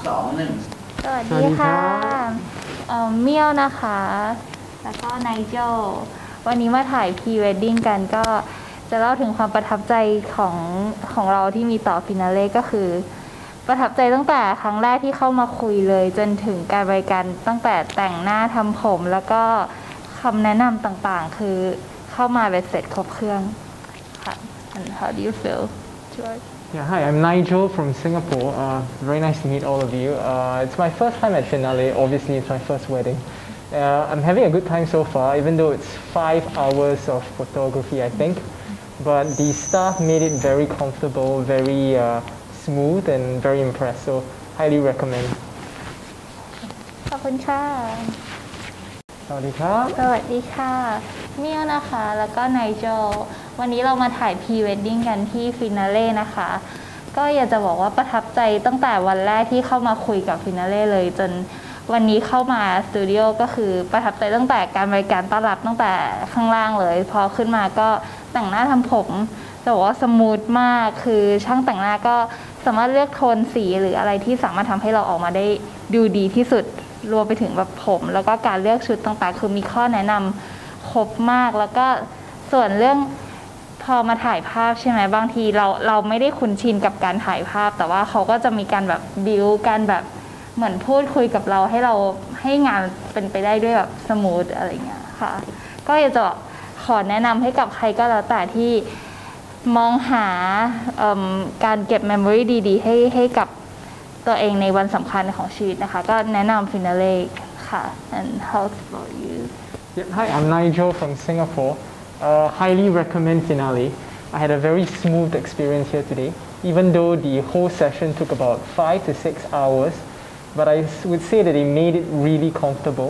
2 1 สวัสดีค่ะเมี่ยวนะคะแล้วก็ไนเจลวันนี้มาถ่ายพรีเวดดิ้งกันก็จะเล่าถึงความประทับใจของเราที่มีต่อฟินาเล่ก็คือประทับใจตั้งแต่ครั้งแรกที่เข้ามาคุยเลยจนถึงการบริการตั้งแต่แต่งหน้าทำผมแล้วก็คำแนะนำต่างๆคือเข้ามาเป็นเสร็จครบเครื่องค่ะ and how do you feel George? Yeah, hi, I'm Nigel from Singapore. Very nice to meet all of you. It's my first time at Finale. Obviously, it's my first wedding. I'm having a good time so far, even though it's 5 hours of photography, I think. But the staff made it very comfortable, very smooth, and very impressed. So, highly recommend. ขอบคุณค่ะสวัสดีครับสวัสดีค่ะเมี่ยวนะคะแล้วก็ไนเจลวันนี้เรามาถ่ายพรีเวดดิ้งกันที่ฟินาเล่นะคะก็อยากจะบอกว่าประทับใจตั้งแต่วันแรกที่เข้ามาคุยกับฟินาเล่เลยจนวันนี้เข้ามาสตูดิโอก็คือประทับใจตั้งแต่การบริการต้อนรับตั้งแต่ข้างล่างเลยพอขึ้นมาก็แต่งหน้าทำผมจะบอกว่าสมูทมากคือช่างแต่งหน้าก็สามารถเลือกโทนสีหรืออะไรที่สามารถทำให้เราออกมาได้ดูดีที่สุดรวมไปถึงแบบผมแล้วก็การเลือกชุดต่างๆคือมีข้อแนะนำครบมากแล้วก็ส่วนเรื่องพอมาถ่ายภาพใช่ไหมบางทีเราไม่ได้คุ้นชินกับการถ่ายภาพแต่ว่าเขาก็จะมีการแบบบิวการแบบเหมือนพูดคุยกับเราให้งานเป็นไปได้ด้วยแบบสมูทอะไรเงี้ยค่ะก็อยากจะขอแนะนำให้กับใครก็แล้วแต่ที่มองหาการเก็บเมมโมรีดีๆให้กับตัวเองในวันสำคัญของชีวิตนะคะก็แนะนำฟินาเล่ค่ะ and how about you? Yep. Hi, I'm Nigel from Singapore. Highly recommend Finale. I had a very smooth experience here today, even though the whole session took about 5 to 6 hours. But I would say that they made it really comfortable,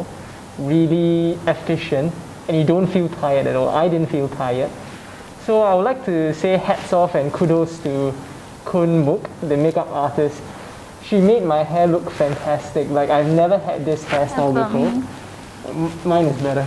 really efficient, and you don't feel tired at all. I didn't feel tired. So I would like to say hats off and kudos to Kun Mook, the makeup artist. She made my hair look fantastic. Like I've never had this hairstyle before. Mine is better.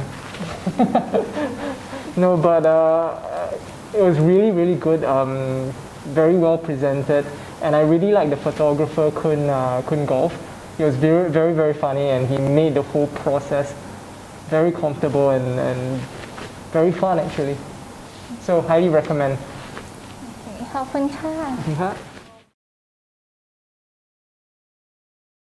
No, but it was really, really good. Very well presented, and I really like the photographer Kun Golf. He was very, very, very funny, and he made the whole process very comfortable and very fun actually. So highly recommend. ขอบคุณค่ะ